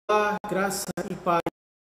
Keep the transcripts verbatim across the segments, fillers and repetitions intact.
Olá, graça e paz.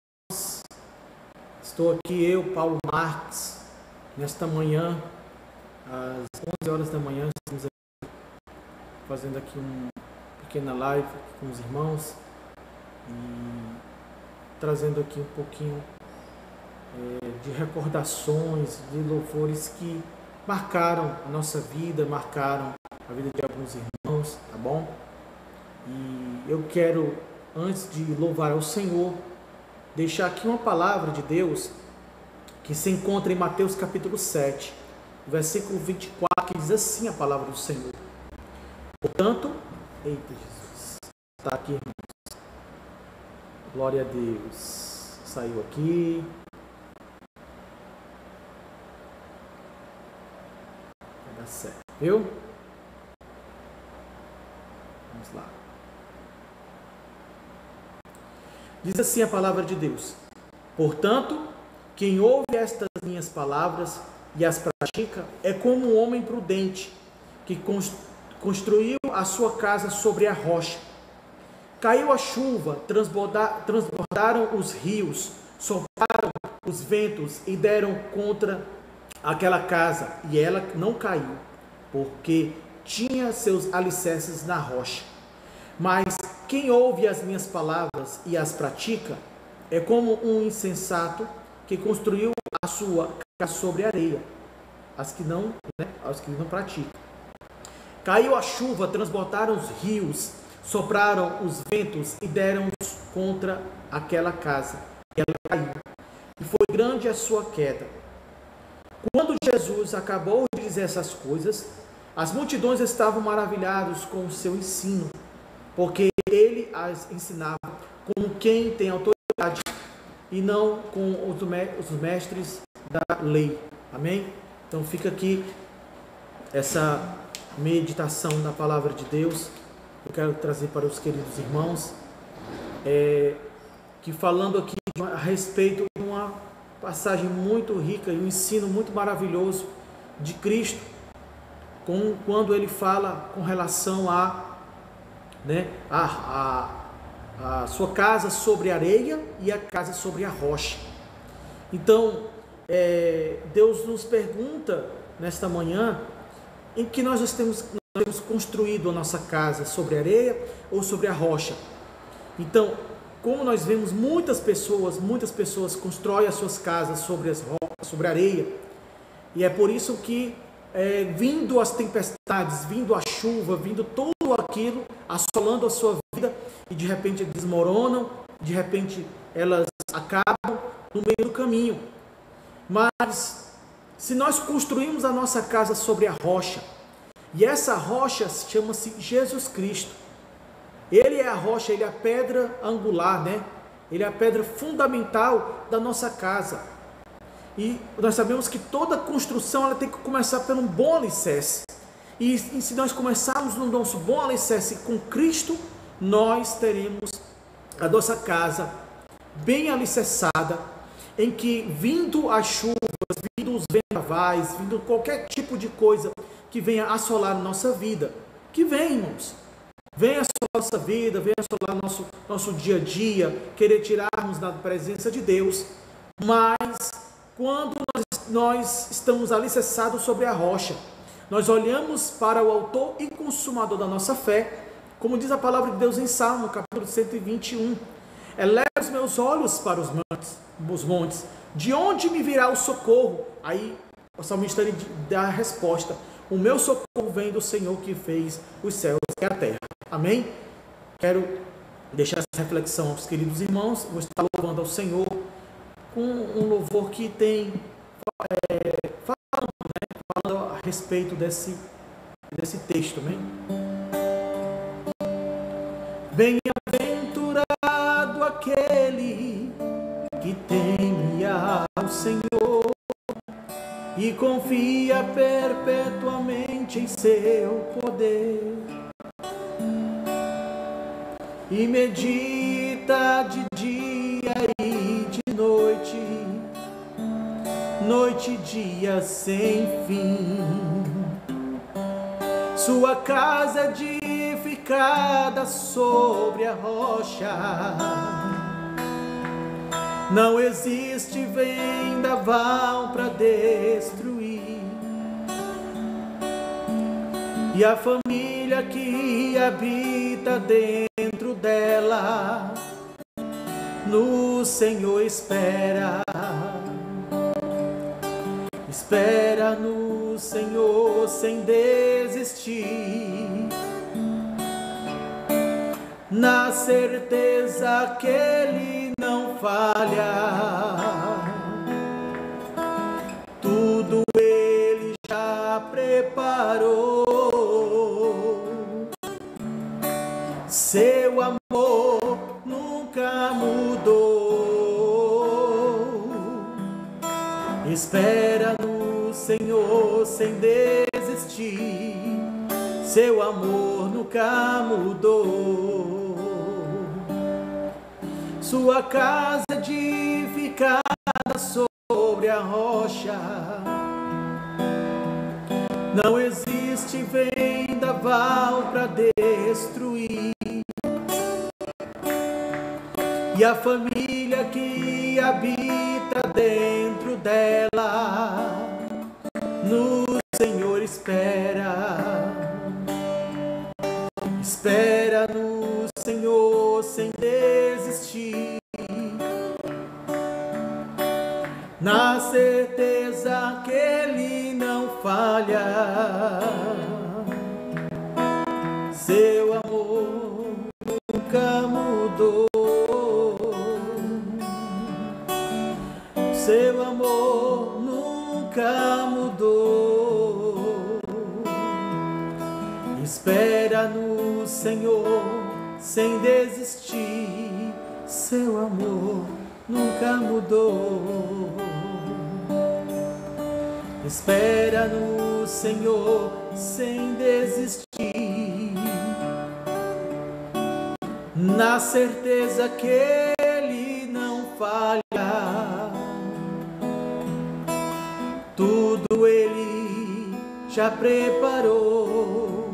Estou aqui, eu, Paulo Marques, nesta manhã, às onze horas da manhã, estamos aqui, fazendo aqui uma pequena live com os irmãos e trazendo aqui um pouquinho é, de recordações, de louvores que marcaram a nossa vida, marcaram a vida de alguns irmãos, tá bom? E eu quero, antes de louvar ao Senhor, deixar aqui uma palavra de Deus que se encontra em Mateus capítulo sete, versículo vinte e quatro, que diz assim a palavra do Senhor. Portanto, eita Jesus, está aqui, irmãos. Glória a Deus. Saiu aqui. Vai dar certo, viu? Vamos lá. Diz assim a palavra de Deus: portanto, quem ouve estas minhas palavras e as pratica é como um homem prudente que construiu a sua casa sobre a rocha. Caiu a chuva, transbordaram os rios, sopraram os ventos e deram contra aquela casa, e ela não caiu, porque tinha seus alicerces na rocha. Mas quem ouve as minhas palavras e as pratica é como um insensato que construiu a sua casa sobre areia. As que não, né, as que não praticam. Caiu a chuva, transbordaram os rios, sopraram os ventos e deram contra aquela casa. E ela caiu. E foi grande a sua queda. Quando Jesus acabou de dizer essas coisas, as multidões estavam maravilhadas com o seu ensino, porque ele as ensinava como quem tem autoridade e não com os mestres da lei. Amém? Então fica aqui essa meditação da palavra de Deus. Eu quero trazer para os queridos irmãos, é, que falando aqui a respeito de uma passagem muito rica e um ensino muito maravilhoso de Cristo, com, quando ele fala com relação a Né? A, a, a sua casa sobre a areia e a casa sobre a rocha. Então, é, Deus nos pergunta nesta manhã em que nós temos, nós temos construído a nossa casa, sobre a areia ou sobre a rocha. Então, como nós vemos muitas pessoas, muitas pessoas constroem as suas casas sobre, as rochas, sobre a areia, e é por isso que É, vindo as tempestades, vindo a chuva, vindo tudo aquilo, assolando a sua vida, e de repente desmoronam, de repente elas acabam no meio do caminho. Mas se nós construímos a nossa casa sobre a rocha, e essa rocha chama-se Jesus Cristo, ele é a rocha, ele é a pedra angular, né? Ele é a pedra fundamental da nossa casa. E nós sabemos que toda construção ela tem que começar por um bom alicerce. E, e se nós começarmos no nosso bom alicerce com Cristo, nós teremos a nossa casa bem alicerçada, em que vindo as chuvas, vindo os vendavais, vindo qualquer tipo de coisa que venha assolar a nossa vida, que vem, irmãos, venha assolar a nossa vida, venha assolar o nosso, nosso dia a dia, querer tirarmos da presença de Deus, mas quando nós, nós estamos alicerçados sobre a rocha, nós olhamos para o autor e consumador da nossa fé, como diz a palavra de Deus em Salmo, capítulo cento e vinte e um. Eleva os meus olhos para os montes, os montes, de onde me virá o socorro? Aí o salmista dá a resposta: o meu socorro vem do Senhor que fez os céus e a terra. Amém? Quero deixar essa reflexão aos queridos irmãos. Vou estar louvando ao Senhor com um louvor que tem é, falando, né, falando a respeito desse, desse texto. Amém? Bem-aventurado aquele que teme ao Senhor e confia perpetuamente em seu poder e medita de dia e de noite, noite e dia sem fim. Sua casa edificada edificada sobre a rocha. Não existe vendaval para destruir. E a família que habita dentro dela, no Senhor espera. Espera no Senhor sem desistir, na certeza que Ele não falha. Tudo Ele já preparou. Seu amor nunca mudou. Espera no Senhor sem desistir. Seu amor nunca mudou. Sua casa edificada sobre a rocha. Não existe vendaval para destruir. E a família que habita dentro dela, no Senhor espera. Espera no Senhor sem desistir, na certeza que Ele não falha. Seu amor nunca mudou. Seu amor nunca mudou. Espera no Senhor sem desistir. Seu amor nunca mudou. Espera no Senhor sem desistir, na certeza que Ele não falha. Tudo Ele já preparou.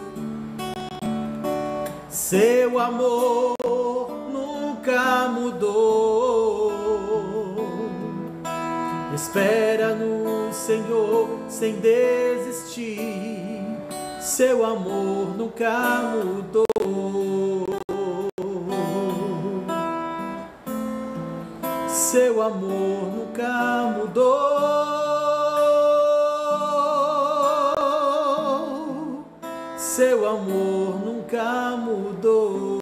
Seu amor nunca mudou. Espera no Senhor sem desistir. Seu amor nunca mudou. Seu amor nunca mudou. Seu amor nunca mudou.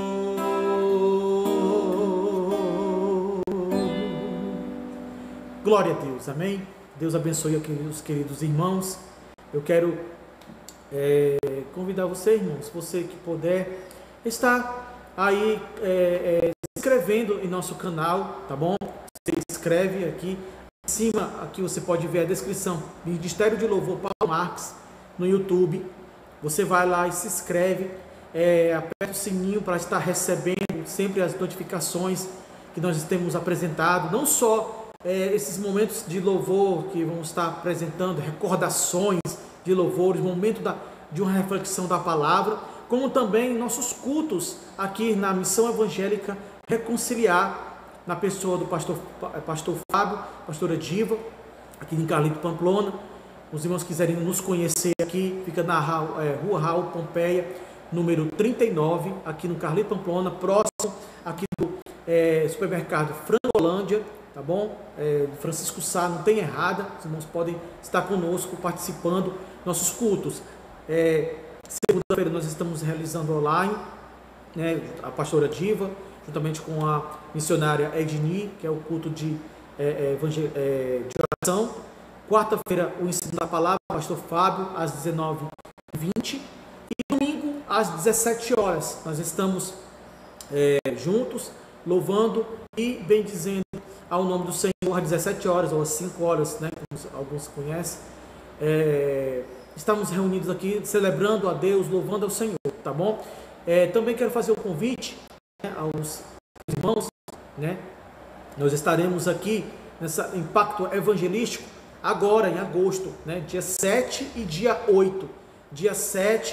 Glória a Deus, amém? Deus abençoe aqui os queridos irmãos. Eu quero é, convidar você, irmãos, você que puder, estar aí é, é, se inscrevendo em nosso canal, tá bom? Você escreve aqui em cima, aqui você pode ver a descrição, Ministério de Louvor Paulo Marques no YouTube. Você vai lá e se inscreve, é, aperta o sininho para estar recebendo sempre as notificações que nós temos apresentado, não só é, esses momentos de louvor que vamos estar apresentando, recordações de louvores, momento da, de uma reflexão da palavra, como também nossos cultos aqui na Missão Evangélica Reconciliar, na pessoa do pastor, pastor Fábio, pastora Diva, aqui em Carlito Pamplona. Os irmãos quiserem nos conhecer aqui, fica na é, Rua Raul Pompeia, número trinta e nove, aqui no Carlito Pamplona, próximo aqui do é, supermercado Frangolândia, tá bom? É, Francisco Sá, não tem errada, os irmãos podem estar conosco, participando nossos cultos. É, segunda-feira nós estamos realizando online, né, a pastora Diva, juntamente com a missionária Edni, que é o culto de, é, é, de oração. Quarta-feira, o ensino da palavra, pastor Fábio, às dezenove e vinte. E domingo, às dezessete horas, nós estamos é, juntos, louvando e bendizendo ao nome do Senhor, às dezessete horas, ou às cinco horas, né, como alguns conhecem. É, estamos reunidos aqui, celebrando a Deus, louvando ao Senhor, tá bom? É, também quero fazer um convite, né, aos irmãos, né? Nós estaremos aqui nessa Impacto Evangelístico, agora em agosto, né, dia sete e dia oito. Dia sete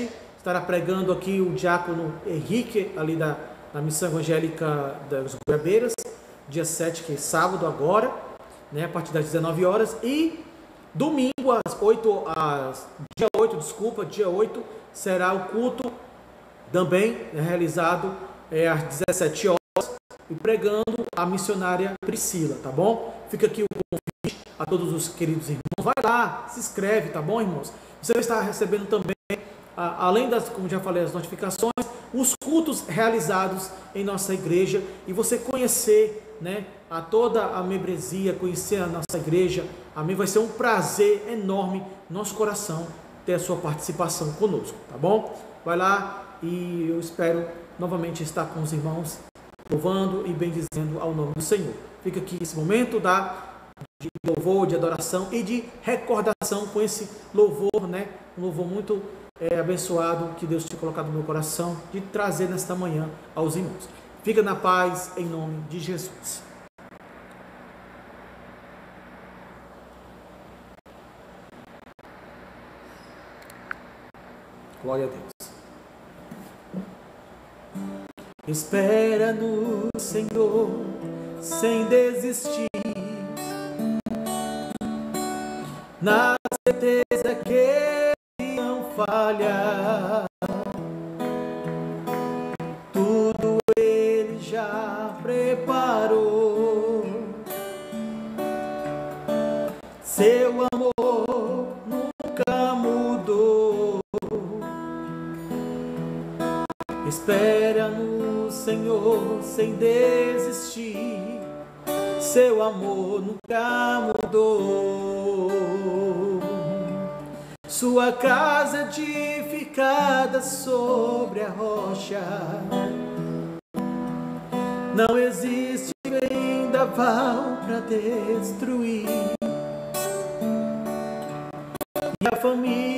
estará pregando aqui o diácono Henrique, ali da, da Missão Evangélica das Goiabeiras, dia sete, que é sábado agora, né, a partir das dezenove horas, e domingo, às oito, às, dia oito, desculpa, dia oito, será o culto também, né, realizado é, às dezessete horas, e pregando a missionária Priscila, tá bom? Fica aqui o convite a todos os queridos irmãos. Vai lá, se inscreve, tá bom, irmãos? Você vai estar recebendo também, a, além das, como já falei, as notificações, os cultos realizados em nossa igreja, e você conhecer, né, a toda a membresia, conhecer a nossa igreja. Amém? Vai ser um prazer enorme, nosso coração, ter a sua participação conosco, tá bom? Vai lá e eu espero novamente estar com os irmãos, louvando e bendizendo ao nome do Senhor. Fica aqui esse momento da, de louvor, de adoração e de recordação com esse louvor, né? Um louvor muito é, abençoado que Deus tinha colocado no meu coração, de trazer nesta manhã aos irmãos. Fica na paz, em nome de Jesus. Glória a Deus. Espera no Senhor, sem desistir, na certeza que Ele não falha. Tudo Ele já preparou. Seu amor nunca mudou. Espera no Senhor sem desistir, seu amor nunca mudou. Sua casa edificada sobre a rocha, não existe vendaval para destruir. E a família